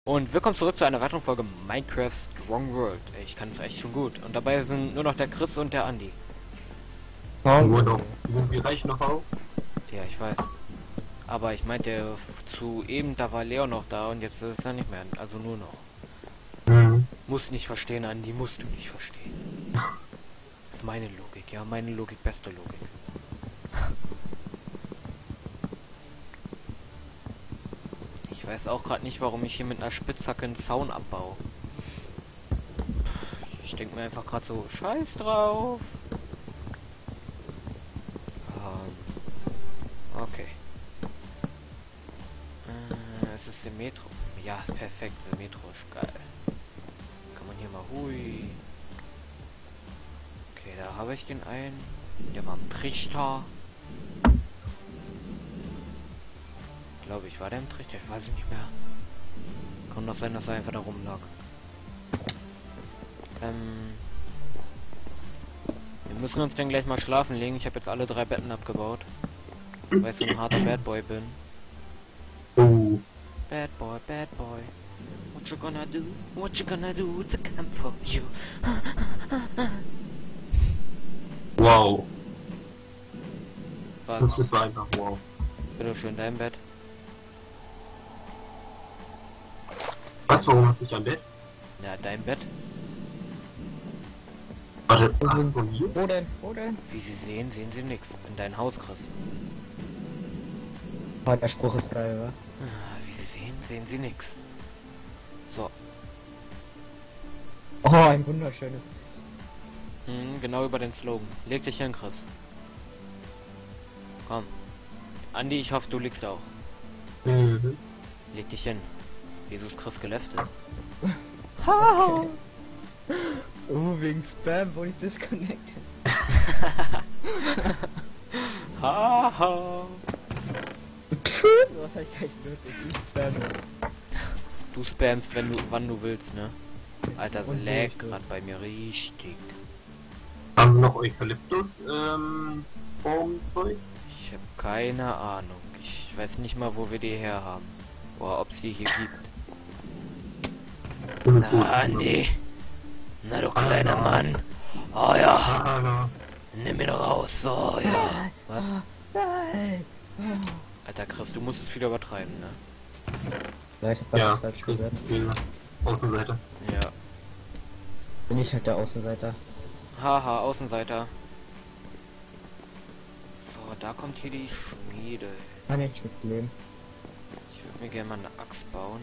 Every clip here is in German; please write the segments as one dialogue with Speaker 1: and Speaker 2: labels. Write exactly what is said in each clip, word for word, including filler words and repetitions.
Speaker 1: Und willkommen zurück zu einer weiteren Folge Minecraft Strong World. Ich kann es echt schon gut. Und dabei sind nur noch der Chris und der Andi.
Speaker 2: Nur noch. Wir reichen noch aus.
Speaker 1: Ja, ich weiß. Aber ich meinte, zu eben, da war Leo noch da und jetzt ist er nicht mehr. Also nur noch.
Speaker 2: Mhm.
Speaker 1: Muss nicht verstehen, Andi, musst du nicht verstehen. Das ist meine Logik, ja, meine Logik, beste Logik. Ich weiß auch gerade nicht, warum ich hier mit einer Spitzhacke einen Zaun abbaue. Ich denke mir einfach gerade so, scheiß drauf. Ähm, okay. Äh, es ist symmetrisch. Ja, perfekt, symmetrisch, geil. Kann man hier mal, hui. Okay, da habe ich den einen. Der war am Trichter. Glaube ich, war der im Trichter? Ich weiß es nicht mehr. Kann doch sein, dass er einfach da rumlag. Ähm, wir müssen uns dann gleich mal schlafen legen. Ich habe jetzt alle drei Betten abgebaut. Weil ich so ein harter Bad Boy bin.
Speaker 2: Oh.
Speaker 1: Bad Boy, Bad Boy. What you gonna do? What you gonna do to come for you?
Speaker 2: Wow.
Speaker 1: Was?
Speaker 2: Das war einfach wow.
Speaker 1: Bitte schön, dein Bett.
Speaker 2: Was, warum hab ich am Bett?
Speaker 1: Ja, dein Bett.
Speaker 2: Warte, hast du hier?
Speaker 3: Wo denn? Wo denn?
Speaker 1: Wie Sie sehen, sehen Sie nichts. In dein Haus, Chris.
Speaker 3: Oh, der Spruch ist geil, wa?
Speaker 1: Ah, wie Sie sehen, sehen Sie nichts. So.
Speaker 3: Oh, ein wunderschönes.
Speaker 1: Hm, genau über den Slogan. Leg dich hin, Chris. Komm. Andi, ich hoffe, du liegst auch.
Speaker 2: Mhm.
Speaker 1: Leg dich hin. Wieso ist Chris geleftet?
Speaker 3: Okay. Oh, wegen Spam wurde ich disconnected.
Speaker 1: Haha.
Speaker 3: Was hab ich echt nötig? Ich spamme.
Speaker 1: Du spammst, wenn du, wann du willst, ne? Alter, es
Speaker 3: Und
Speaker 1: lag
Speaker 3: richtig.
Speaker 1: gerade bei mir richtig.
Speaker 2: Haben wir noch Eukalyptus, ähm, Baumzeug?
Speaker 1: Ich habe keine Ahnung. Ich weiß nicht mal, wo wir die her haben. Oder ob es die hier gibt.
Speaker 2: Das ist gut.
Speaker 1: Na, Andi. Na, du kleiner
Speaker 2: Ah,
Speaker 1: Mann. Oh ja.
Speaker 2: Ah, ja.
Speaker 1: Nimm ihn raus. So, ja. Was?
Speaker 3: Nein!
Speaker 1: Alter, Chris, du musst es wieder übertreiben, ne?
Speaker 3: Ja, ich hab was
Speaker 2: Ja,
Speaker 3: falsch
Speaker 2: das
Speaker 3: gesagt.
Speaker 2: ist die Außenseite.
Speaker 1: Ja.
Speaker 3: Bin ich halt der Außenseiter.
Speaker 1: Haha, Außenseiter. So, da kommt hier die Schmiede.
Speaker 3: Kann ich mit leben.
Speaker 1: Ich würde mir gerne mal eine Axt bauen.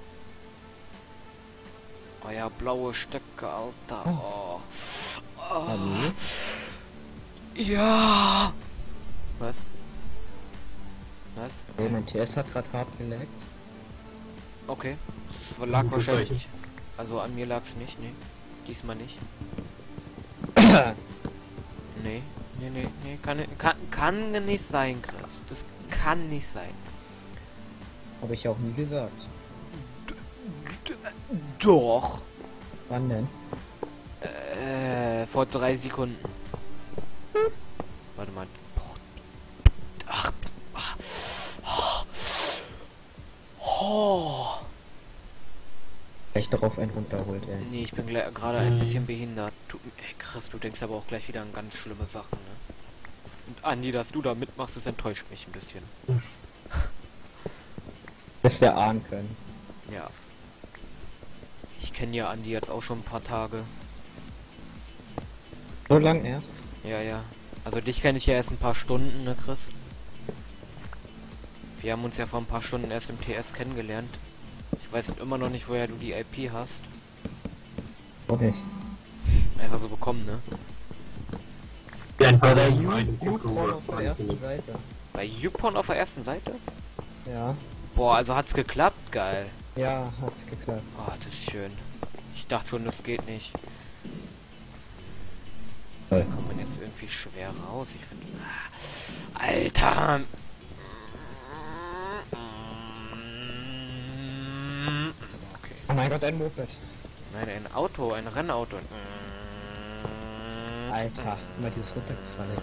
Speaker 1: Oh ja, blaue Stöcke, Alter. Oh. Oh.
Speaker 3: Hallo?
Speaker 1: Ja. Was? Was?
Speaker 3: Okay, mein T S hat gerade hart gelaggt.
Speaker 1: Okay. Das lag
Speaker 2: Gute
Speaker 1: wahrscheinlich.
Speaker 2: Zeichen.
Speaker 1: Also an mir lag es nicht, nee. Diesmal nicht. Nee, nee, nee, nee. Kann, kann, kann nicht sein, Chris. Das kann nicht sein.
Speaker 3: Habe ich auch nie gesagt.
Speaker 1: Doch.
Speaker 3: Wann denn?
Speaker 1: Äh, vor drei Sekunden. Warte mal. Ach. Ach. Oh.
Speaker 3: Echt darauf einen runterholt, ey.
Speaker 1: Nee, ich bin gerade ein bisschen behindert. Du, ey, Chris, du denkst aber auch gleich wieder an ganz schlimme Sachen, ne? Und Andi, dass du da mitmachst, das enttäuscht mich ein bisschen.
Speaker 3: Das wir ahnen können.
Speaker 1: Ja. Ich kenne ja Andi jetzt auch schon ein paar Tage.
Speaker 3: So lang erst?
Speaker 1: Ja, ja. Also dich kenne ich ja erst ein paar Stunden, ne, Chris? Wir haben uns ja vor ein paar Stunden erst im T S kennengelernt. Ich weiß immer noch nicht, woher du die I P hast.
Speaker 3: Wo nicht?
Speaker 1: Einfach so bekommen, ne?
Speaker 2: Ja, ein
Speaker 3: Bei
Speaker 2: paar
Speaker 3: der
Speaker 2: Leute
Speaker 3: You-
Speaker 2: einen
Speaker 3: YouPorn
Speaker 2: Guck,
Speaker 3: auf der ersten Seite.
Speaker 1: Bei YouPorn auf der ersten Seite?
Speaker 3: Ja.
Speaker 1: Boah, also hat's geklappt, geil.
Speaker 3: Ja, hat geklappt.
Speaker 1: Oh, das ist schön. Ich dachte schon, das geht nicht.
Speaker 3: Toll.
Speaker 1: Kommt man jetzt irgendwie schwer raus? Ich finde... Alter! Okay.
Speaker 3: Oh mein Gott, ein Moped.
Speaker 1: Nein, ein Auto, ein Rennauto.
Speaker 3: Alter, immer dieses runtergefallen.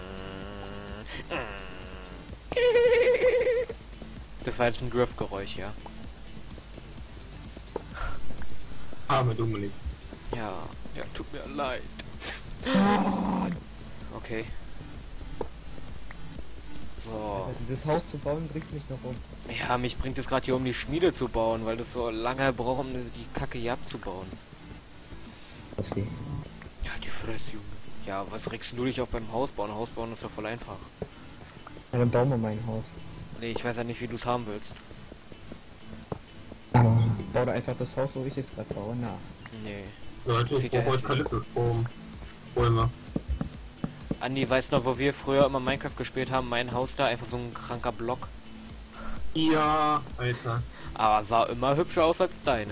Speaker 1: Das war jetzt ein Griff-Geräusch, ja.
Speaker 2: Arme Dominik.
Speaker 1: Ja, ja, tut mir leid. Okay. So.
Speaker 3: Also dieses Haus zu bauen bringt mich noch um.
Speaker 1: Ja, mich bringt es gerade hier um die Schmiede zu bauen, weil das so lange braucht, um die Kacke hier abzubauen.
Speaker 3: Okay.
Speaker 1: Ja, die Fresse, Junge. Ja, was regst du dich auf beim Haus bauen? Haus bauen ist doch voll einfach.
Speaker 3: Ja, dann bauen wir mein Haus.
Speaker 1: Nee, ich weiß ja nicht, wie du es haben willst.
Speaker 3: Aber bau da einfach das Haus, wo ich jetzt gerade baue, nach.
Speaker 1: Nee.
Speaker 2: Leute, ich
Speaker 1: Sieht ja
Speaker 2: brauche heute
Speaker 1: hässlich.
Speaker 2: Kalifestrom. Bäume.
Speaker 1: Andi, weißt du noch, wo wir früher immer Minecraft gespielt haben? Mein Haus da, einfach so ein kranker Block.
Speaker 2: Ja, Alter.
Speaker 1: Aber sah immer hübscher aus als deine.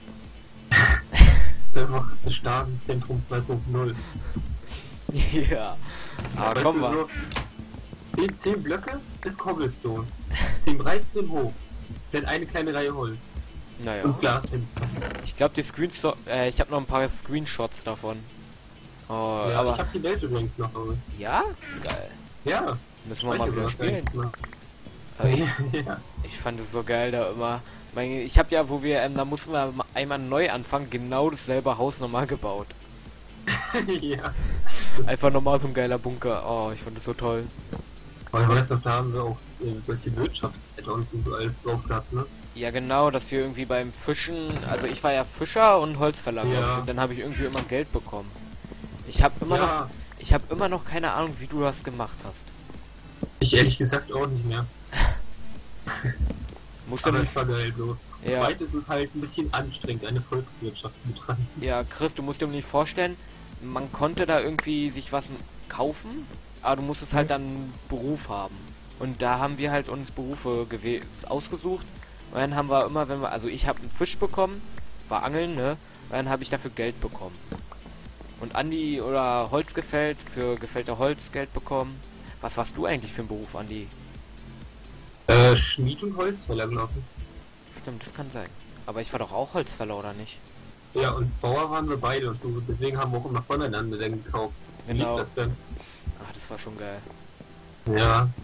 Speaker 2: Einfach das Stasi-Zentrum zwei punkt null.
Speaker 1: Ja. Aber
Speaker 2: Weißt
Speaker 1: komm
Speaker 2: du,
Speaker 1: mal.
Speaker 2: so zehn, zehn Blöcke ist Cobblestone. zehn breit, zehn hoch. Dann eine kleine Reihe Holz.
Speaker 1: Naja.
Speaker 2: Und Glasfenster.
Speaker 1: Ich glaube, die Screenshots, äh, ich habe noch ein paar Screenshots davon. Oh,
Speaker 2: Ja,
Speaker 1: aber
Speaker 2: ich hab die Welt übrigens noch. Aber.
Speaker 1: ja, geil.
Speaker 2: Ja.
Speaker 1: Müssen wir mal wieder
Speaker 2: was
Speaker 1: spielen.
Speaker 2: eigentlich noch.
Speaker 1: Aber ich,
Speaker 2: Ja.
Speaker 1: ich fand es so geil da immer. Mein, ich habe ja, wo wir, ähm, da mussten wir ma- einmal neu anfangen, genau dasselbe Haus nochmal gebaut.
Speaker 2: Ja.
Speaker 1: Einfach nochmal so ein geiler Bunker. Oh, ich fand das so toll.
Speaker 2: Aber weißt du, da haben wir auch äh, solche Wirtschafts-Add-ons und so alles drauf gehabt, ne?
Speaker 1: Ja, genau, dass wir irgendwie beim Fischen, also ich war ja Fischer und Holzfäller, glaub
Speaker 2: Ja.
Speaker 1: ich, und dann habe ich irgendwie immer Geld bekommen. Ich habe immer noch,
Speaker 2: Ja,
Speaker 1: ich habe immer noch keine Ahnung, wie du das gemacht hast.
Speaker 2: ich ehrlich gesagt auch nicht mehr.
Speaker 1: Musst du
Speaker 2: Aber
Speaker 1: nicht,
Speaker 2: es war geil bloß.
Speaker 1: Ja.
Speaker 2: Zweites ist es halt ein bisschen anstrengend, eine Volkswirtschaft zu betreiben.
Speaker 1: ja, Chris, du musst dir nicht vorstellen, man konnte da irgendwie sich was m- kaufen, aber du musstest halt dann einen Beruf haben. Und da haben wir halt uns Berufe gewe- ausgesucht. Und dann haben wir immer, wenn wir, also ich habe einen Fisch bekommen, war Angeln, ne? Und dann habe ich dafür Geld bekommen. Und Andi oder Holz gefällt, für gefällte Holz Geld bekommen. Was warst du eigentlich für ein Beruf, Andi?
Speaker 2: Äh, Schmied und Holzfäller, glaube ich.
Speaker 1: Stimmt, das kann sein. Aber ich war doch auch Holzfäller, oder nicht?
Speaker 2: Ja, und Bauer waren wir beide und du, deswegen haben wir auch immer voneinander dann gekauft. Wie
Speaker 1: Genau.
Speaker 2: lief das denn?
Speaker 1: Ah, das war schon geil.
Speaker 2: Ja,
Speaker 1: Warte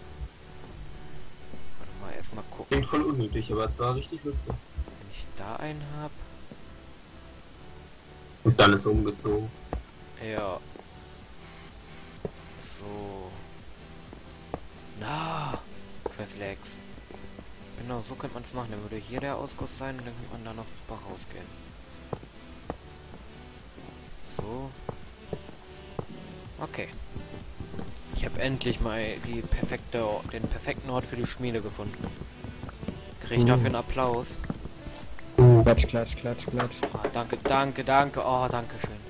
Speaker 1: mal, erstmal gucken.
Speaker 2: klingt voll unnötig, aber es war richtig lustig.
Speaker 1: Wenn ich da einen hab.
Speaker 2: Und dann ist er umgezogen.
Speaker 1: Ja. So. Na. Scheiß Legs. Genau, so könnte man es machen. Dann würde hier der Ausguss sein und dann könnte man da noch super rausgehen. So. Okay. Ich habe endlich mal die perfekte, den perfekten Ort für die Schmiede gefunden. Krieg ich dafür einen Applaus?
Speaker 3: Klatsch, klatsch, klatsch, klatsch.
Speaker 1: Ah, danke, danke, danke. Oh, danke schön.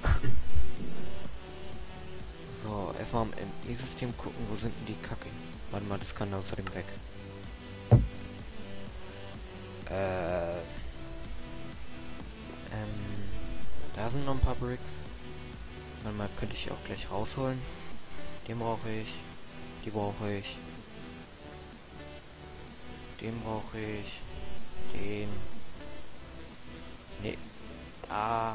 Speaker 1: So, erstmal im M I-System gucken, wo sind denn die Kacke? Warte mal, das kann außerdem weg. Äh. Ähm. Da sind noch ein paar Bricks. Warte mal, könnte ich auch gleich rausholen. Den brauche ich. Die brauche ich. Den brauche ich. Den. Nee. Ah.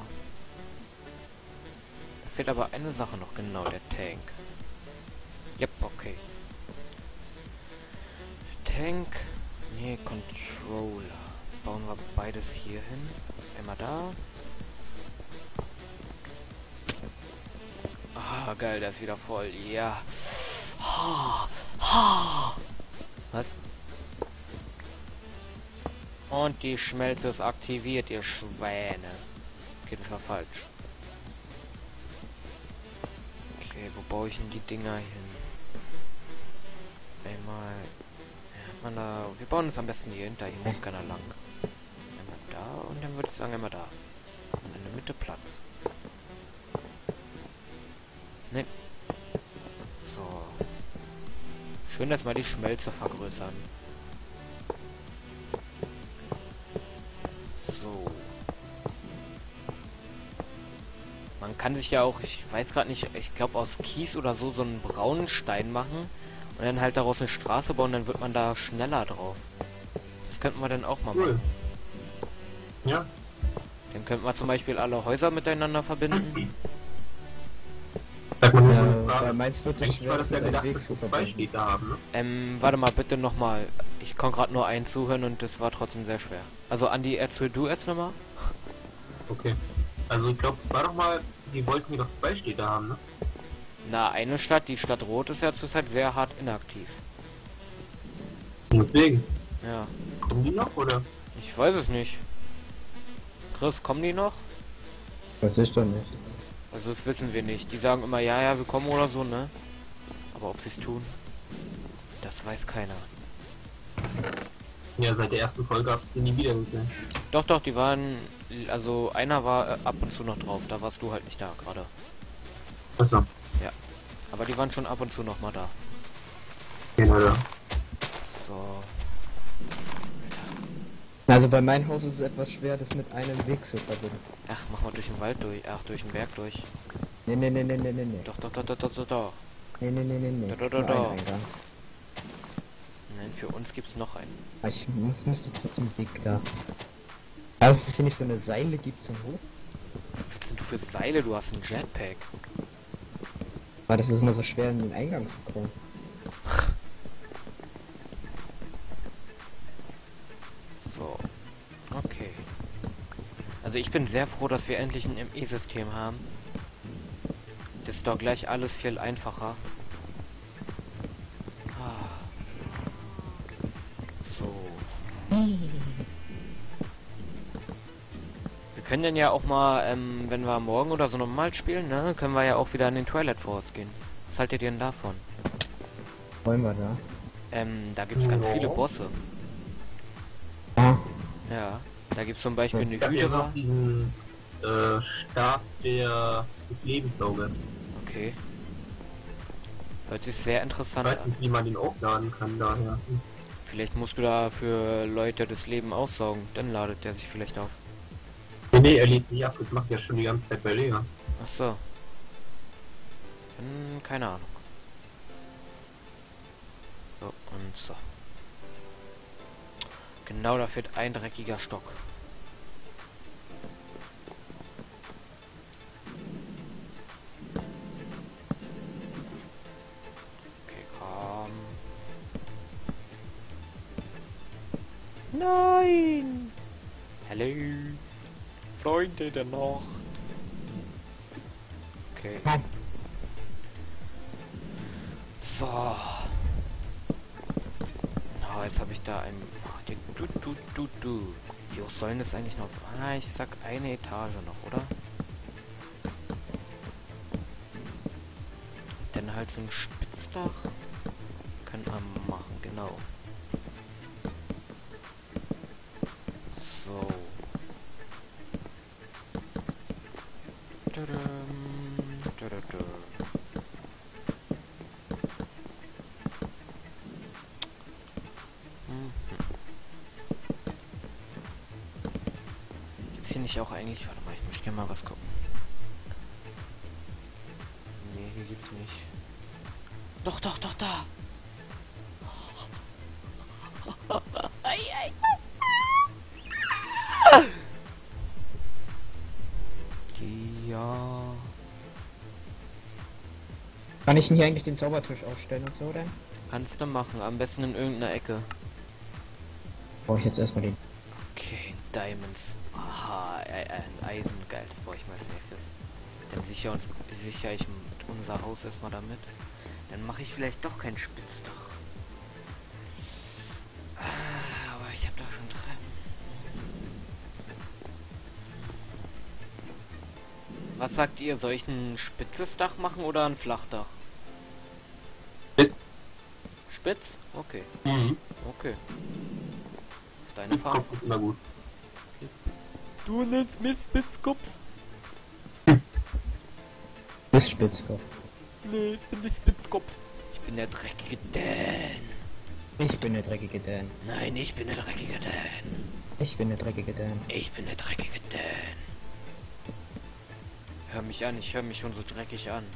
Speaker 1: Da fehlt aber eine Sache noch, genau, der Tank. Yep, okay. Tank. Nee, Controller. Bauen wir beides hier hin. Einmal da. Ah, geil, der ist wieder voll. Ja. Ha, ha. Was? Und die Schmelze ist aktiviert, ihr Schwäne. Okay, das war falsch. Okay, wo baue ich denn die Dinger hin? Einmal... Ja, man da, wir bauen es am besten hier hinter, hier muss keiner lang. Einmal da und dann würde ich sagen einmal da. Und in der Mitte Platz. Ne. So. Schön, dass mal die Schmelze vergrößern. So. Man kann sich ja auch, ich weiß gerade nicht, ich glaube aus Kies oder so, so einen braunen Stein machen und dann halt daraus eine Straße bauen, dann wird man da schneller drauf. Das könnten wir dann auch mal
Speaker 2: Cool.
Speaker 1: machen.
Speaker 2: Ja,
Speaker 1: Dann könnten wir zum Beispiel alle Häuser miteinander verbinden.
Speaker 2: sag mal nur
Speaker 3: Ja,
Speaker 2: eine
Speaker 3: bei
Speaker 2: Frage.
Speaker 3: meins wird es
Speaker 2: Eigentlich war
Speaker 3: schwer,
Speaker 2: das ja
Speaker 3: deinen
Speaker 2: gedacht,
Speaker 3: Weg
Speaker 2: dass
Speaker 3: zu
Speaker 2: wir zwei
Speaker 3: verbinden.
Speaker 2: Städte haben, ne?
Speaker 1: Ähm, warte mal bitte nochmal. Ich konnte gerade nur einen zuhören und das war trotzdem sehr schwer. Also Andi, erzähl du jetzt nochmal.
Speaker 2: Okay. Also ich glaube, es war doch mal, die wollten hier doch zwei Städte haben, ne?
Speaker 1: Na, eine Stadt, die Stadt Rot, ist ja zurzeit sehr hart inaktiv.
Speaker 2: Und deswegen,
Speaker 1: Ja,
Speaker 2: kommen die noch, oder?
Speaker 1: ich weiß es nicht. Chris, kommen die noch?
Speaker 3: Das ist doch nicht.
Speaker 1: Also das wissen wir nicht. Die sagen immer, ja, ja, wir kommen oder so, ne? Aber ob sie es tun, das weiß keiner.
Speaker 2: Ja, seit der ersten Folge habt ihr sie nie wieder gesehen.
Speaker 1: Doch, doch, die waren, also einer war äh, ab und zu noch drauf, da warst du halt nicht da gerade.
Speaker 2: Achso.
Speaker 1: Aber die waren schon ab und zu noch mal da.
Speaker 2: Genau, ja.
Speaker 1: So.
Speaker 3: Also bei meinem Haus ist es etwas schwer, das mit einem Weg zu verbinden.
Speaker 1: Ach, mach mal durch den Wald durch, ach, durch den Berg durch.
Speaker 3: Nee, nee, nee, nee, nee, nee, nee.
Speaker 1: Doch, doch, doch, doch, doch, doch, doch.
Speaker 3: Nee, nee, nee, nee, nee.
Speaker 1: Da, da, da,
Speaker 3: Nur
Speaker 1: da.
Speaker 3: ein Eingang.
Speaker 1: Nein, für uns gibt's noch einen.
Speaker 3: Aber ich muss, müsste trotzdem Weg da. Also es ist hier nicht so eine Seile gibt zum Hoch.
Speaker 1: Was willst denn du für Seile? Du hast einen Jetpack.
Speaker 3: Aber das ist immer so schwer in den Eingang zu kommen.
Speaker 1: So. Okay. Also ich bin sehr froh, dass wir endlich ein M E-System haben. Das ist doch gleich alles viel einfacher. Ah. So. Wir können dann ja auch mal, ähm, wenn wir morgen oder so normal spielen, ne, können wir ja auch wieder in den Twilight Forest gehen. Was haltet ihr denn davon?
Speaker 3: Wollen wir da?
Speaker 1: Ähm, da gibt's ganz
Speaker 2: Ja.
Speaker 1: viele Bosse.
Speaker 3: Ah.
Speaker 1: Ja. Da gibt's zum Beispiel eine
Speaker 2: Ich hab hier
Speaker 1: Hydra.
Speaker 2: noch diesen äh, Stab der, des Lebenssaugers.
Speaker 1: Okay. Hört sich sehr
Speaker 2: Ich
Speaker 1: interessant
Speaker 2: weiß
Speaker 1: an.
Speaker 2: nicht, wie man den aufladen kann daher.
Speaker 1: Vielleicht musst du da für Leute das Leben aussaugen. Dann ladet der sich vielleicht auf.
Speaker 2: Nee, nee, er lädt sich ab, das macht ja schon die ganze Zeit bei Lea.
Speaker 1: Ach so. Hm, keine Ahnung. So, und so. Genau, da fehlt ein dreckiger Stock. Okay, komm. Nein! Hallo! Freunde der Nacht! Okay.
Speaker 3: Komm.
Speaker 1: So. Na, jetzt habe ich da ein... Den du, du, du, du. Wie hoch sollen das eigentlich noch... Ah, ich sag eine Etage noch, oder? Dann halt so ein Spitzdach. Können wir machen, genau. So. Tadam, tadada. Mhm. Gibt's hier nicht auch eigentlich... Warte mal, ich möchte gerne mal was gucken. Nee, hier gibt's nicht. Doch, doch, doch, da! Ei, ei. Ja.
Speaker 3: Kann ich denn hier eigentlich den Zaubertisch aufstellen und so, denn?
Speaker 1: Kannst du machen, am besten in irgendeiner Ecke.
Speaker 3: Brauche ich jetzt erstmal den.
Speaker 1: Okay, Diamonds. Aha, äh, ein Eisen, geil, das brauche ich mal als nächstes. Dann sichere uns, sichere ich unser Haus erstmal damit. Dann mache ich vielleicht doch kein Spitzdach. Ah, aber ich habe da schon Treppen. Was sagt ihr? Soll ich ein spitzes Dach machen oder ein Flachdach?
Speaker 2: Spitz.
Speaker 1: Spitz? Okay,
Speaker 2: Mhm.
Speaker 1: okay. Auf deine
Speaker 2: Spitzkopf
Speaker 1: Farbe.
Speaker 2: ist immer gut.
Speaker 1: Du nennst mich Spitzkopf?
Speaker 3: Bis Spitzkopf.
Speaker 1: Nee, ich bin nicht Spitzkopf. Ich bin der dreckige Dan.
Speaker 3: Ich bin der dreckige Dan.
Speaker 1: Nein, ich bin der dreckige Dan.
Speaker 3: Ich bin der dreckige Dan.
Speaker 1: Ich bin der dreckige Dan. Hör mich an, ich höre mich schon so dreckig an.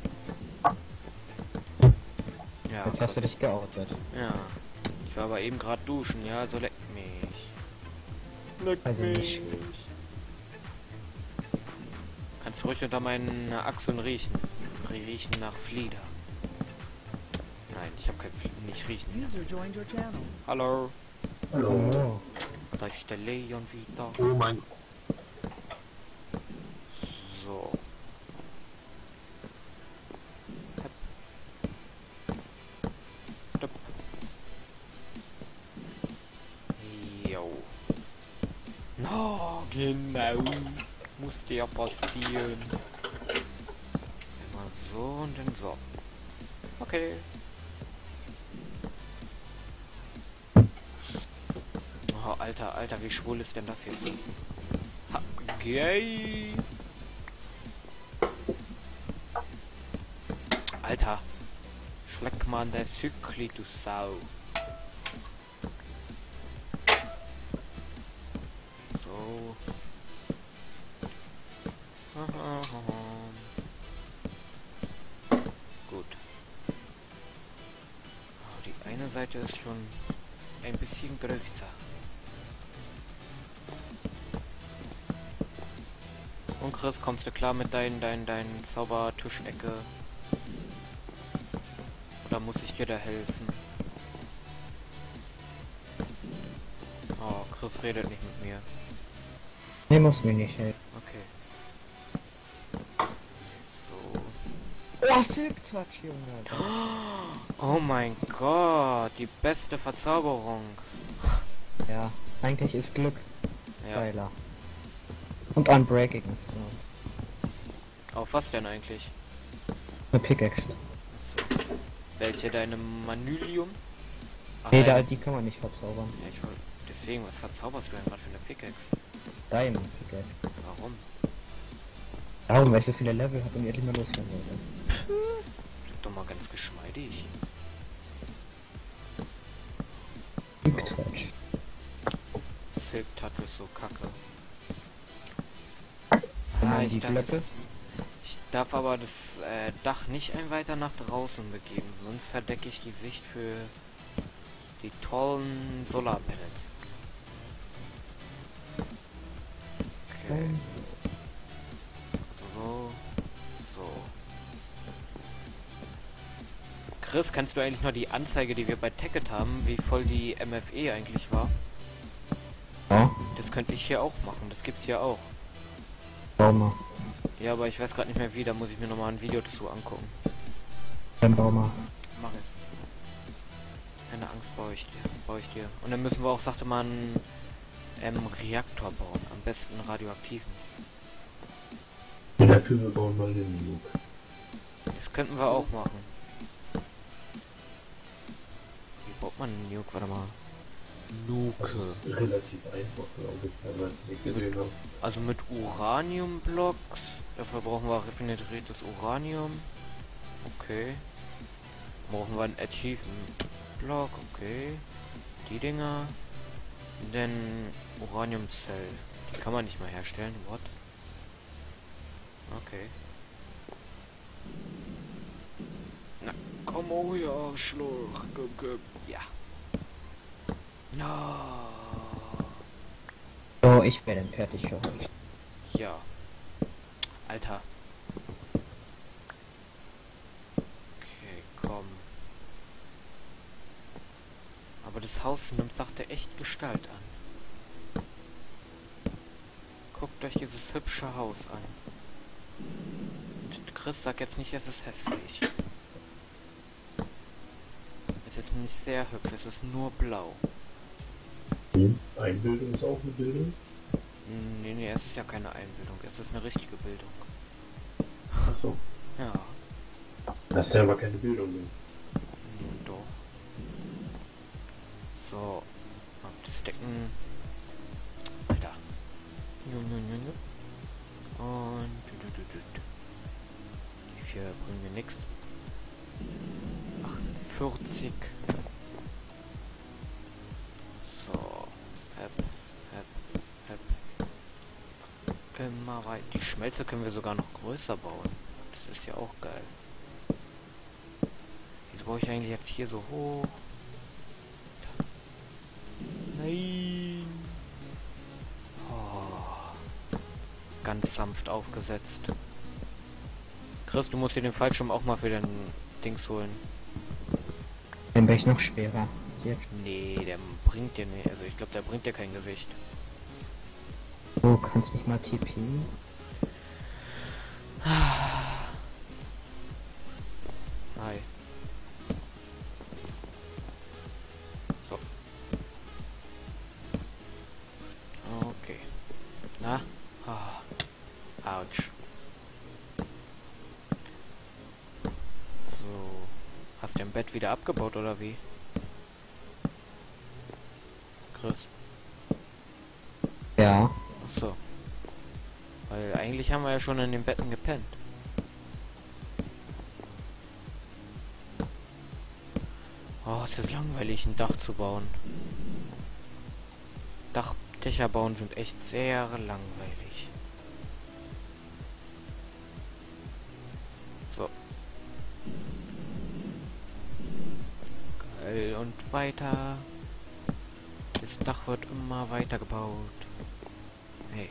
Speaker 1: Ja,
Speaker 3: Jetzt hast du
Speaker 1: krass.
Speaker 3: dich geoutet.
Speaker 1: Ja. Ich war aber eben gerade duschen, ja, also leck mich. Leck
Speaker 3: Also
Speaker 1: mich.
Speaker 3: nicht.
Speaker 1: Kannst ruhig unter meinen Achseln riechen. Riechen nach Flieder. Nein, ich habe kein Flieder. Nicht riechen.
Speaker 4: User joined your channel.
Speaker 1: Hallo.
Speaker 2: Hallo.
Speaker 3: Oh.
Speaker 1: Da ist der Leon wieder.
Speaker 2: Oh mein
Speaker 1: Ja, genau. Musste ja passieren. Immer so und dann so. Okay. Oh, Alter, Alter, wie schwul ist denn das jetzt? Ha, gay. Alter. Schleck mal an der Zykli, du Sau. So. Gut. Oh, die eine Seite ist schon ein bisschen größer. Und Chris, kommst du klar mit deinen, deinen, deinen Zaubertischecke? Oder muss ich dir da helfen? Oh, Chris redet nicht mit mir.
Speaker 3: Nee, muss mir nicht helfen.
Speaker 1: Okay. So.
Speaker 3: Oh, Silk-Touch, Junge.
Speaker 1: Oh mein Gott, die beste Verzauberung.
Speaker 3: Ja, eigentlich ist Glück
Speaker 1: Ja.
Speaker 3: geiler. Und Unbreaking ist drauf.
Speaker 1: Auf was denn eigentlich?
Speaker 3: Eine Pickaxe.
Speaker 1: Achso. Welche, deine Manulium? Ach,
Speaker 3: Nee,
Speaker 1: deine-
Speaker 3: da, die kann man nicht verzaubern.
Speaker 1: Ja, ich wollte. Deswegen, was verzauberst du denn gerade für eine Pickaxe?
Speaker 3: Diamond Pickaxe.
Speaker 1: Warum?
Speaker 3: Darum, weil ich so viele Level habe und endlich mal losgehen wollte.
Speaker 1: Klingt doch mal ganz geschmeidig.
Speaker 3: Silk-Touch.
Speaker 1: Silk Touch ist so kacke.
Speaker 3: Kann
Speaker 1: Ah,
Speaker 3: man
Speaker 1: ich
Speaker 3: die
Speaker 1: dachte,
Speaker 3: Blöcke?
Speaker 1: ich darf aber das äh, Dach nicht ein weiter nach draußen begeben, sonst verdecke ich die Sicht für die tollen Solarpanels. Okay. So, so. Chris, kannst du eigentlich noch die Anzeige, die wir bei Tacket haben, wie voll die M F E eigentlich war?
Speaker 3: Ja,
Speaker 1: Das könnte ich hier auch machen, das gibt's hier auch.
Speaker 3: bau mal.
Speaker 1: Ja, aber ich weiß gerade nicht mehr wie, da muss ich mir nochmal ein Video dazu angucken.
Speaker 3: Dann bau mal.
Speaker 1: Mach es. Keine Angst, baue ich dir. Baue ich dir. Und dann müssen wir auch, sagte man, ähm, Reaktor bauen. Am besten einen radioaktiven.
Speaker 2: Ja, dafür wir bauen mal den Nuke.
Speaker 1: Das könnten wir auch machen. Wie baut man einen Nuke? Warte mal.
Speaker 2: Das
Speaker 1: Nuke.
Speaker 2: ist relativ einfach, glaube ich, wenn man es nicht gesehen hat.
Speaker 1: Also mit Uraniumblocks. Dafür brauchen wir raffiniertes Uranium. Okay. Brauchen wir einen Achievement-Block. Okay. Die Dinger. Dann Uraniumzell. Die kann man nicht mehr herstellen. What? Okay. Na, komm oh ja, Arschloch. Guck, guck. Ja. No.
Speaker 3: So, ich werde dann fertig für heute.
Speaker 1: Ja. Alter. Okay, komm. Aber das Haus nimmt, sagte, echt Gestalt an. Guckt euch dieses hübsche Haus an. Und Chris sagt jetzt nicht, es ist hässlich. Es ist nicht sehr hübsch, es ist nur blau.
Speaker 2: Hm? Einbildung ist auch eine Bildung.
Speaker 1: Nee, nee, es ist ja keine Einbildung, es ist eine richtige Bildung.
Speaker 2: Achso.
Speaker 1: Ja,
Speaker 2: Das ist ja aber keine Bildung. Mehr.
Speaker 1: nun doch. So, ab das Decken. Alter. Nju, nju, nju, nju. Und du, du, du, du. Die vier bringen mir nix. achtundvierzig. So. Hep, hep, hep. Immer weit. Die Schmelze können wir sogar noch größer bauen. Das ist ja auch geil. Wieso baue ich eigentlich jetzt hier so hoch? Nein. Oh. Ganz sanft aufgesetzt. Chris, du musst dir den Fallschirm auch mal für den Dings holen.
Speaker 3: Dann wäre ich noch schwerer. Jetzt.
Speaker 1: Nee, der bringt dir nicht. Also ich glaube, der bringt dir kein Gewicht.
Speaker 3: So, kannst du mich mal T P?
Speaker 1: Hi. So. Okay. Na? Oh. Autsch. So. Hast du im Bett wieder abgebaut oder wie? Chris?
Speaker 3: Ja.
Speaker 1: Ach so. Weil eigentlich haben wir ja schon in den Betten gepennt. Oh, es ist langweilig, ein Dach zu bauen. Dachdächer bauen sind echt sehr langweilig. So. Geil, und weiter. Das Dach wird immer weiter gebaut. Hey.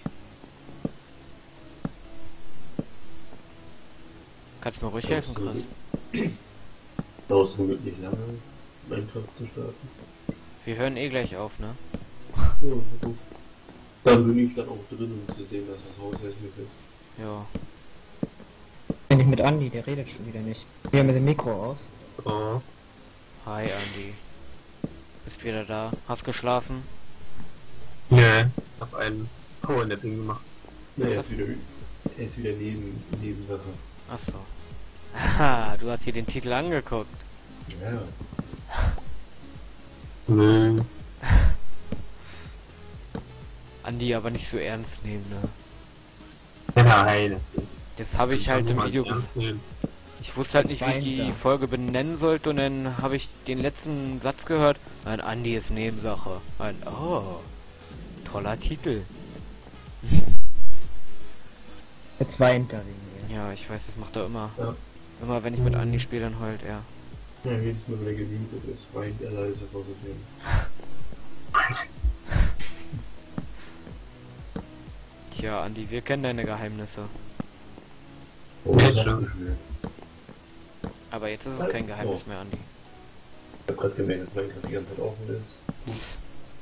Speaker 1: Kannst du mir ruhig helfen, Chris?
Speaker 4: Dauert es nicht lange, Minecraft zu starten.
Speaker 1: Wir hören eh gleich auf, ne?
Speaker 4: Ja, gut. Dann bin ich dann auch drin, um zu sehen, dass das Haus hässlich ist.
Speaker 1: Ja.
Speaker 3: Bin ich mit Andi, der redet schon wieder nicht. Wir mit dem Mikro aus.
Speaker 2: Oh.
Speaker 1: Hi, Andy. Bist wieder da? Hast geschlafen?
Speaker 2: Nee. Hab einen Powernapping gemacht.
Speaker 4: Ne, er
Speaker 1: Was
Speaker 4: ist wieder, er ist wieder neben, Nebensache.
Speaker 1: Ach so. Haha, du hast hier den Titel angeguckt.
Speaker 4: Ja.
Speaker 2: Nö.
Speaker 1: Andi, aber nicht so ernst nehmen, ne?
Speaker 2: Nein.
Speaker 1: Das habe ich halt im Video ges...
Speaker 2: gesehen.
Speaker 1: Ich wusste halt nicht, wie ich die
Speaker 3: Weiter.
Speaker 1: Folge benennen sollte und dann habe ich den letzten Satz gehört. Ein Andi ist Nebensache. Ein, oh, toller Titel.
Speaker 3: Jetzt weint er wegen mir.
Speaker 1: Ja, ich weiß, das macht er immer.
Speaker 4: Ja.
Speaker 1: Immer wenn ich mit Andi spiele, dann heult er.
Speaker 4: Ja, jedes Mal, wenn er gemütet ist, weint er leise vor sich hin.
Speaker 1: Tja, Andi, wir kennen deine Geheimnisse.
Speaker 4: Oh, das hat geschwört.
Speaker 1: Aber jetzt ist es kein Geheimnis mehr, Andi.
Speaker 4: Ich hab grad gemerkt, dass Minecraft die ganze Zeit offen ist.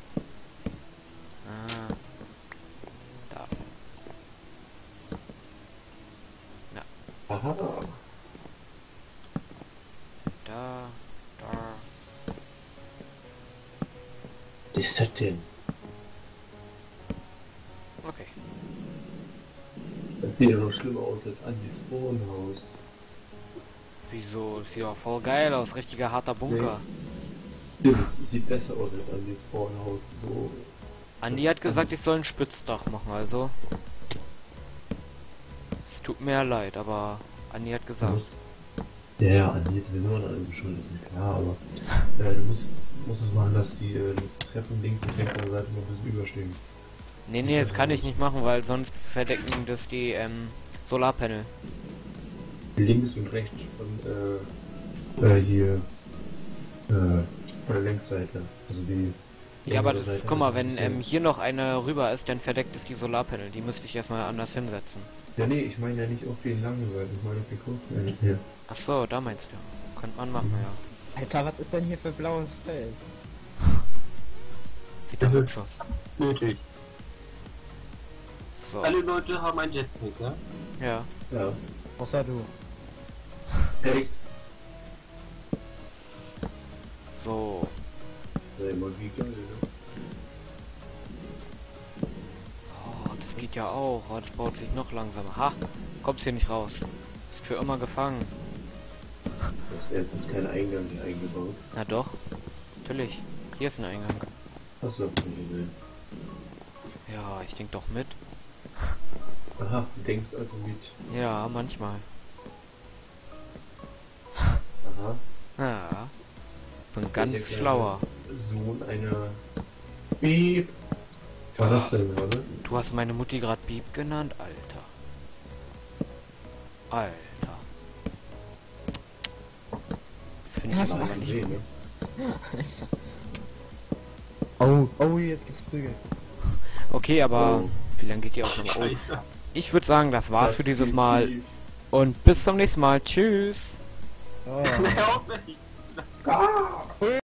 Speaker 1: Ah. Da.
Speaker 4: Aha.
Speaker 1: Da. Da.
Speaker 4: Was ist das denn?
Speaker 1: Okay.
Speaker 4: Das sieht ja noch schlimmer aus als Andys Wohnhaus.
Speaker 1: Wieso? Das sieht doch voll geil aus. Richtiger harter Bunker.
Speaker 4: Nee. Sieht besser aus als Andys Wohnhaus. So.
Speaker 1: Andi hat gesagt, ich soll ein Spitzdach machen, also. Es tut mir ja leid, aber Andi hat gesagt.
Speaker 4: Muss, ja, ja, Andi ist sowieso an allem schuld, ist nicht klar, aber äh, du musst, musst es machen, dass die äh, Treppen links und rechts an der Seite noch ein bisschen überstehen.
Speaker 1: Nee, nee, das kann ich nicht machen, weil sonst verdecken das die ähm, Solarpanel.
Speaker 4: Links und rechts von äh, äh hier äh, von der Längsseite. Also die.
Speaker 1: Ja, aber
Speaker 4: längere
Speaker 1: das,
Speaker 4: Seite
Speaker 1: guck mal,
Speaker 4: ist
Speaker 1: wenn
Speaker 4: so-
Speaker 1: ähm, hier noch eine rüber ist, dann verdeckt es die Solarpanel. Die müsste ich erstmal anders hinsetzen.
Speaker 4: Ja, nee, ich meine ja nicht auf den langen Seiten, ich meine auf den kurzen. Ja.
Speaker 1: Ach so, da meinst du. Könnte man machen, ja.
Speaker 3: Alter, was ist denn hier für blaues Feld?
Speaker 1: Sieht
Speaker 2: Das
Speaker 1: doch
Speaker 2: ist-
Speaker 1: hübsch aus.
Speaker 2: Nötig.
Speaker 1: So,
Speaker 2: Alle Leute haben ein Jetpack, ja?
Speaker 1: ja.
Speaker 4: Ja.
Speaker 3: Außer du.
Speaker 4: Hey.
Speaker 1: So.
Speaker 4: Sei mal wie geil, ne?
Speaker 1: Oh, das geht ja auch. Oh, das baut sich noch langsamer. Ha! Kommst hier nicht raus. Ist für immer gefangen.
Speaker 4: Das ist jetzt kein Eingang hier eingebaut.
Speaker 1: Na doch. Natürlich. Hier ist ein Eingang.
Speaker 4: Achso, nee.
Speaker 1: Ja, ich denk doch mit.
Speaker 4: Aha, du denkst also mit.
Speaker 1: Ja, manchmal.
Speaker 4: Aha.
Speaker 1: Ja. Bin
Speaker 4: Der
Speaker 1: ganz
Speaker 4: kleine
Speaker 1: schlauer.
Speaker 4: Sohn einer. Piep. Was
Speaker 1: Ja.
Speaker 4: ist das denn gerade?
Speaker 1: Du hast meine Mutti gerade Beep genannt, Alter. Alter. Das finde ich jetzt aber nicht
Speaker 4: Nee,
Speaker 1: gut.
Speaker 4: ne?
Speaker 3: Oh, oh, jetzt gibt's Prügel.
Speaker 1: Okay, aber
Speaker 4: Oh.
Speaker 1: wie lange geht die Aufnahme? Oh.
Speaker 2: Scheiße.
Speaker 1: Ich würde sagen, das war's
Speaker 4: Das
Speaker 1: für dieses
Speaker 4: geht
Speaker 1: Mal.
Speaker 4: tief.
Speaker 1: Und bis zum nächsten Mal. Tschüss.
Speaker 3: Oh.
Speaker 2: Hör auf, ey.
Speaker 4: Ah!